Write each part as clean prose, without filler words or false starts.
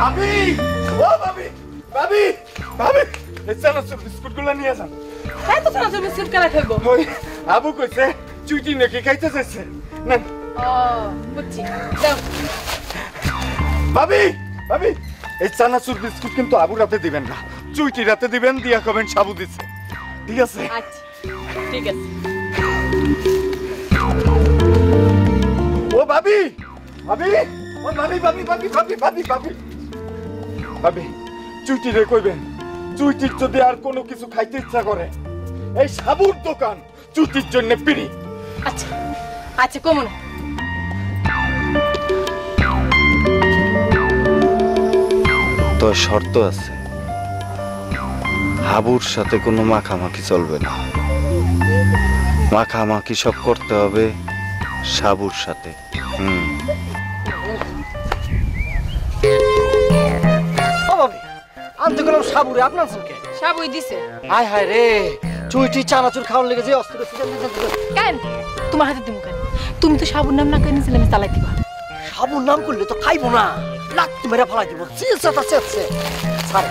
ভাবি ও ভাবি ভাবি ভাবি চানাচুর বিস্কুটগুলো নিয়ে যান। হ্যাঁ তো চানাচুর বিস্কুট কেন খাইবো? ওই আবু কইছে চুইটি নাকি খাইতে চাইছে না। ও বুঝছি, দাও। ভাবি ভাবি এই চানাচুর বিস্কুট কিন্তু আবু রাতে দিবেন না, চুইটি রাতে দিবেন, দিয়া কবেন সাবু দিছে, ঠিক আছে? আচ্ছা ঠিক আছে। ও ভাবি ভাবি ও ভাবি ভাবি ভাবি ভাবি ভাবি ভাবি ভাবি চুইটি রে কইবেন চুইটির যদি আর কোনো কিছু খাইতে ইচ্ছা করে এই সাবুর দোকান চুইটির জন্য পিড়ি। আচ্ছা আচ্ছা কমন। তো শর্ত আছে, হাবুর সাথে কোনো মাখামাখি চলবে না, মাখামাখি সব করতে হবে সাবুর সাথে। আনতে গেলাম সাবুরে, আপনার সঙ্গে সাবুই দিছে। হায় হায় রে, চুইটি চানাচুর খাওয়ার লেগে যে অস্ত্র কেন তোমার হাতে দিমু কেন? তুমি তো সাবুর নাম না কইনি ছিলাম চালাই দিবা। সাবুর নাম করলে তো খাইবো না, লাত্তি মেরে ফেলাই দিব। চেঁচাটা চেঁচছে ছাড়ে।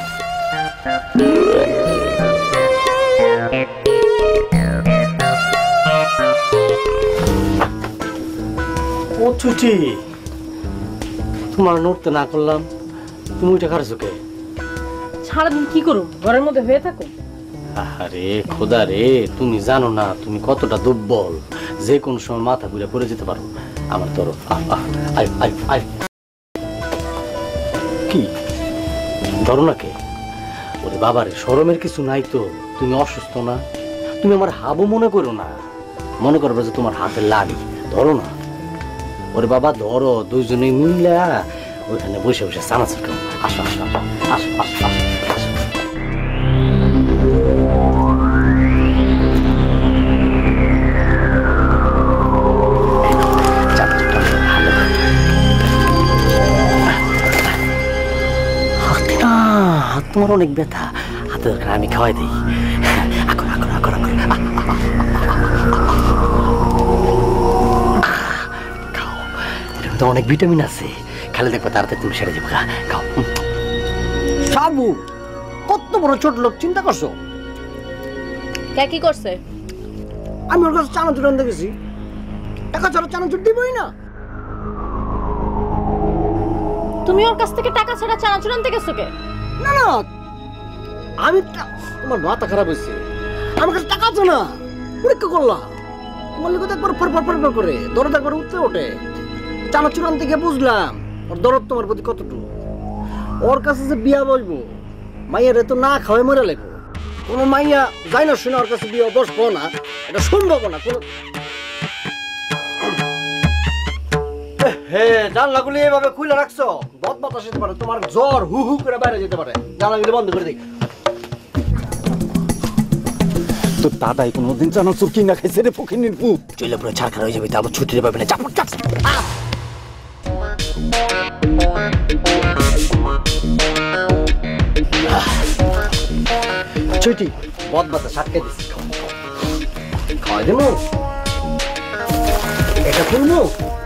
ও চুইটি, তোমার নড়তে না করলাম, তুমি ওইটা খারাপ কে? সারাদিন কি করো? ঘরের মধ্যে হয়ে থাকো? আরে খোদা রে, তুমি জানো না তুমি কতটা দুর্বল, যে কোনো সময় মাথা ঘুরে পড়ে যেতে পারো। আমার তোর কি ধরো না কে? ওরে বাবারে, শরমের কিছু নাই তো? তুমি অসুস্থ না, তুমি আমার হাবু মনে করো না, মনে করবে যে তোমার হাতে লাগি। ধরো না, ওরে বাবা ধরো, দুইজনে মিলা ওইখানে বসে বসে চানাচুর খাও। আসো আসো আসো আসো আসো আসো। হাত তোমার অনেক ব্যথা, হাতে দরকার আমি খাওয়াই দিই। খাও, এটার তো অনেক ভিটামিন আছে, খালি দেখবো তাড়াতাড়ি তুমি সেরে যাবে। খাও। সাবু কত বড় ছোট লোক, চিন্তা করছো? কে কি করছে? আমি ওর কাছে চানাচুর আনতে গেছি, টাকা ছাড়া চানাচুর দিবই না। তুমি ওর কাছ থেকে টাকা ছাড়া চানাচুর আনতে গেছো কে? না না, আমি তোমার মাথা খারাপ হয়েছে, আমার কাছে টাকা আছে না, পরীক্ষা করলাম। তোমার লোক একবার ফর করে দরদ একবার উঠতে ওঠে। চানাচুর আনতে গিয়ে বুঝলাম ওর দরদ তোমার প্রতি কতটুকু। ওর কাছে যে বিয়া বসবো, মাইয়ারে তো না খাওয়াই মরে লাগবো। কোনো মাইয়া যাই না শুনে ওর কাছে বিয়া বসবো না, এটা সম্ভব না। কোনো জানলাগুলি এভাবে খুলে রাখছো, বদ বাতাস যেতে পারে, তোমার জ্বর হু হু করে বাইরে যেতে পারে। জানলাগুলি বন্ধ করে দিই। তো দাদাই কোনোদিন চানাচুর কিনা খাইছে রে ফকিনির পুত? চলে পুরো ছাড়খার হয়ে যাবে, তারপর ছুটিতে পাবে না। চাপড় চাপ ছুটি বদ বাতাস আটকে দিচ্ছি। খাওয়াই দেবো, এটা খুলবো।